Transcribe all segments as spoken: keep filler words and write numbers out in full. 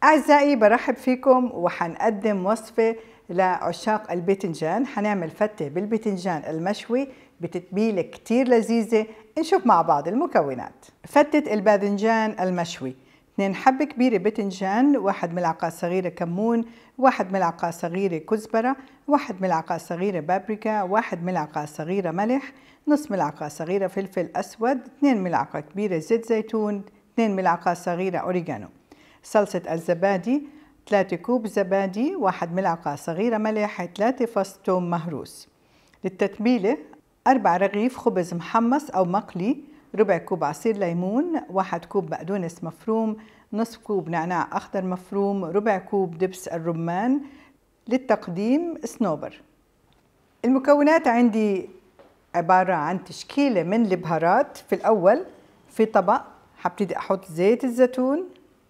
أعزائي برحب فيكم وحنقدم وصفة لعشاق الباذنجان. حنعمل فتة بالباذنجان المشوي بتتبيلة كتير لذيذة. نشوف مع بعض المكونات. فتة الباذنجان المشوي: اثنين حبة كبيرة باذنجان، واحد ملعقة صغيرة كمون، واحد ملعقة صغيرة كزبرة، واحد ملعقة صغيرة بابريكا، واحد ملعقة صغيرة ملح، نص ملعقة صغيرة فلفل أسود، اثنين ملعقة كبيرة زيت زيتون، اثنين ملعقة صغيرة أوريجانو. صلصة الزبادي: ثلاثة كوب زبادي، واحد ملعقة صغيرة ملح، ثلاثة فص ثوم مهروس. للتتبيلة: أربع رغيف خبز محمص أو مقلي، ربع كوب عصير ليمون، واحد كوب بقدونس مفروم، نصف كوب نعناع أخضر مفروم، ربع كوب دبس الرمان. للتقديم: صنوبر. المكونات عندي عبارة عن تشكيلة من البهارات. في الأول في طبق حبتدي أحط زيت الزيتون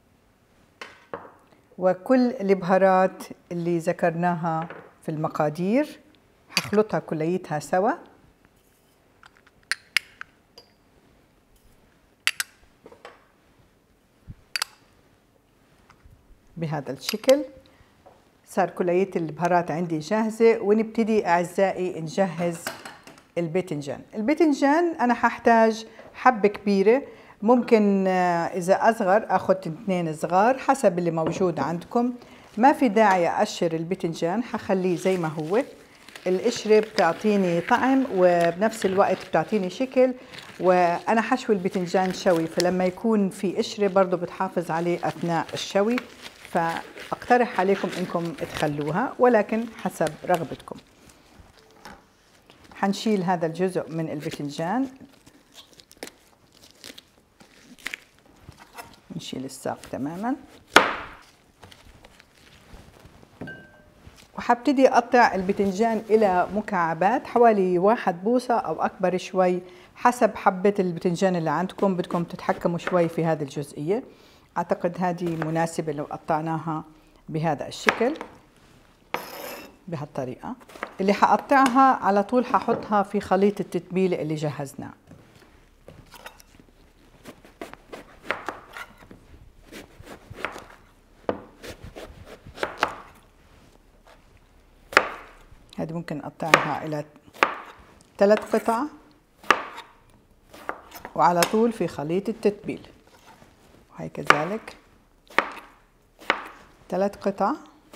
وكل البهارات اللي ذكرناها في المقادير، هخلطها كليتها سوا بهذا الشكل. صار كلية البهارات عندي جاهزة، ونبتدي أعزائي نجهز الباذنجان. الباذنجان أنا هحتاج حبة كبيرة، ممكن إذا أصغر أخذ اثنين صغار حسب اللي موجود عندكم. ما في داعي أقشر الباذنجان، حخليه زي ما هو. القشرة بتعطيني طعم وبنفس الوقت بتعطيني شكل، وأنا حشوي الباذنجان شوي، فلما يكون في قشرة برضو بتحافظ عليه أثناء الشوي، فأقترح عليكم إنكم تخلوها ولكن حسب رغبتكم. حنشيل هذا الجزء من الباذنجان، نشيل الساق تماما، وحبتدي أقطع الباذنجان إلى مكعبات حوالي واحد بوصة أو أكبر شوي حسب حبة الباذنجان اللي عندكم. بدكم تتحكموا شوي في هذه الجزئية. أعتقد هذه مناسبة لو قطعناها بهذا الشكل بهالطريقة. اللي حقطعها على طول ححطها في خليط التتبيلة اللي جهزناه. هذه ممكن أقطعها إلى ثلاث قطع وعلى طول في خليط التتبيل، وهي كذلك ثلاث قطع.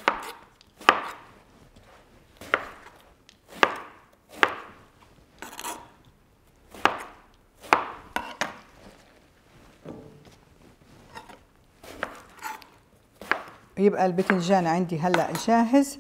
يبقى الباذنجان عندي هلأ جاهز.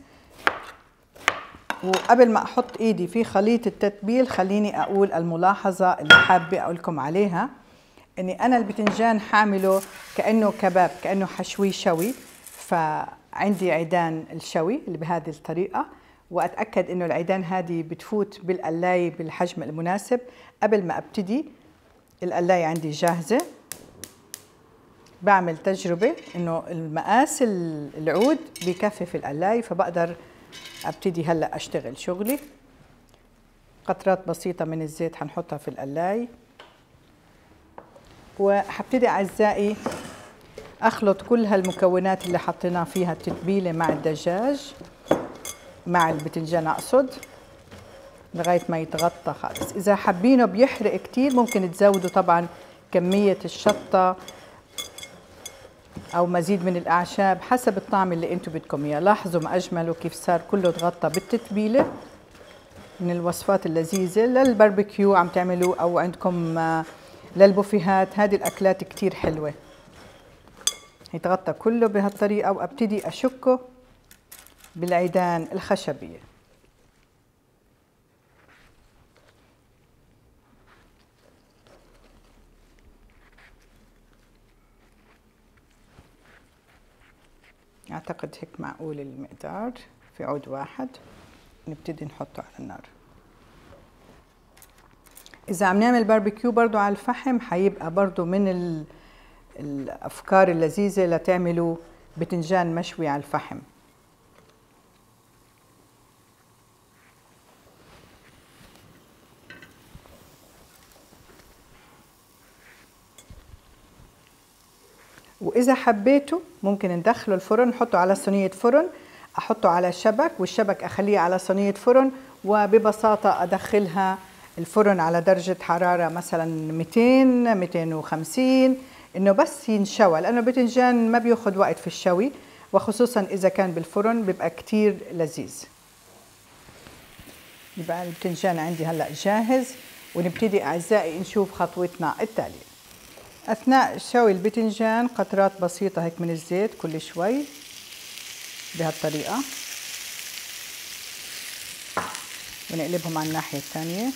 وقبل ما احط ايدي في خليط التتبيل خليني اقول الملاحظة اللي حابة اقول لكم عليها، اني انا الباذنجان حامله كأنه كباب، كأنه حشوي شوي، فعندي عيدان الشوي اللي بهذه الطريقة، واتأكد انه العيدان هذه بتفوت بالقلاية بالحجم المناسب. قبل ما ابتدي القلاية عندي جاهزة. بعمل تجربة انه المقاس العود بكفي في القلاية، فبقدر ابتدي هلا اشتغل شغلي. قطرات بسيطة من الزيت حنحطها في القلاية، وحبتدي اعزائي اخلط كل هالمكونات اللي حطينا فيها التتبيلة مع الدجاج مع الباذنجان اقصد، لغاية ما يتغطى خالص. اذا حابينه بيحرق كتير ممكن تزودوا طبعا كمية الشطة او مزيد من الاعشاب حسب الطعم اللي انتم بدكم اياه. لاحظوا ما اجمله كيف صار كله تغطى بالتتبيله. من الوصفات اللذيذه للباربيكيو عم تعملوه او عندكم للبوفيهات، هذه الاكلات كتير حلوه. يتغطى كله بهالطريقه، وابتدي اشكه بالعيدان الخشبيه. أعتقد هيك معقول المقدار في عود واحد. نبتدي نحطه على النار. إذا عم نعمل باربيكيو برضو على الفحم حيبقى برضو من الأفكار اللذيذة لتعملوا باذنجان مشوي على الفحم. وإذا حبيتوا ممكن ندخله الفرن، نحطه على صينية فرن، أحطه على شبك والشبك أخليه على صينية فرن، وببساطة أدخلها الفرن على درجة حرارة مثلا مئتين مئتين وخمسين، إنه بس ينشوى، لأنه الباذنجان ما بياخد وقت في الشوي، وخصوصا إذا كان بالفرن بيبقى كتير لذيذ. يبقى الباذنجان عندي هلأ جاهز، ونبتدي أعزائي نشوف خطوتنا التالية. أثناء شوي الباذنجان قطرات بسيطة هيك من الزيت كل شوي بهالطريقة، ونقلبهم على الناحية الثانية.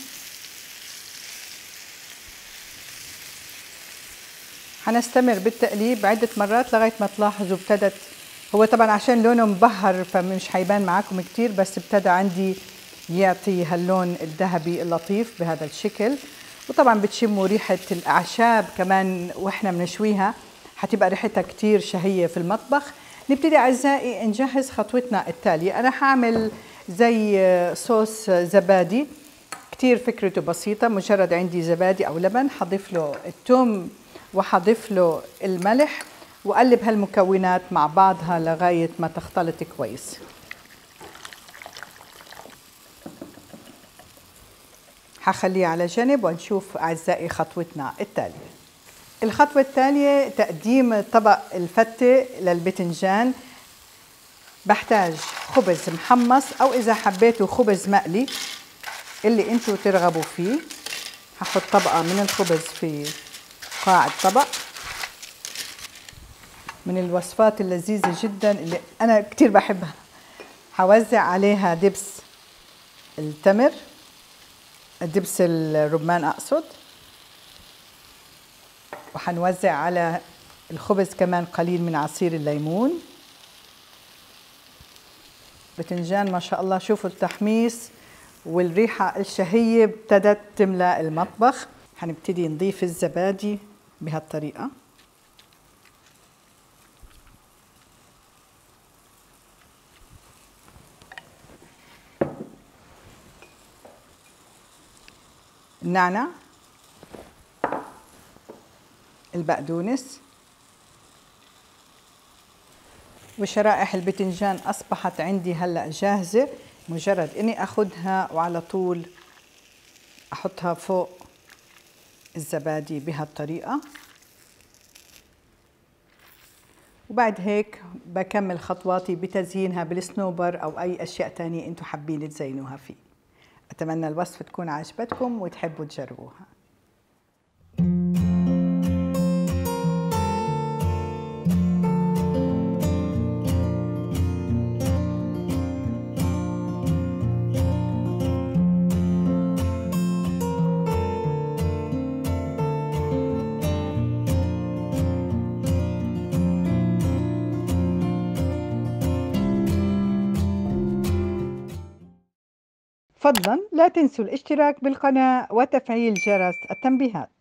حنستمر بالتقليب عدة مرات لغاية ما تلاحظوا ابتدت، هو طبعا عشان لونه مبهر فمش حيبان معاكم كتير، بس ابتدى عندي يعطي هاللون الذهبي اللطيف بهذا الشكل. وطبعا بتشموا ريحة الأعشاب كمان واحنا بنشويها، حتبقى ريحتها كتير شهية في المطبخ. نبتدي أعزائي نجهز خطوتنا التالية. أنا هعمل زي صوص زبادي، كتير فكرته بسيطة، مجرد عندي زبادي أو لبن، حضيف له الثوم وحضيف له الملح، وقلب هالمكونات مع بعضها لغاية ما تختلط كويس. حخليه على جنب ونشوف أعزائي خطوتنا التالية. الخطوة التالية تقديم طبق الفتة للباذنجان. بحتاج خبز محمص، أو إذا حبيتوا خبز مقلي اللي انتوا ترغبوا فيه. هاخد طبقة من الخبز في قاع الطبق، من الوصفات اللذيذة جدا اللي أنا كتير بحبها. هوزع عليها دبس التمر، دبس الرمان أقصد، وحنوزع على الخبز كمان قليل من عصير الليمون. باذنجان ما شاء الله، شوفوا التحميص والريحة الشهية ابتدت تملأ المطبخ. حنبتدي نضيف الزبادي بهالطريقة، النعناع، البقدونس، وشرائح الباذنجان أصبحت عندي هلأ جاهزة، مجرد إني أخدها وعلى طول أحطها فوق الزبادي بهالطريقة. وبعد هيك بكمل خطواتي بتزيينها بالصنوبر أو أي أشياء تانية أنتوا حابين تزينوها فيه. أتمنى الوصفة تكون عجبتكم وتحبوا تجربوها. فضلاً لا تنسوا الاشتراك بالقناة وتفعيل جرس التنبيهات.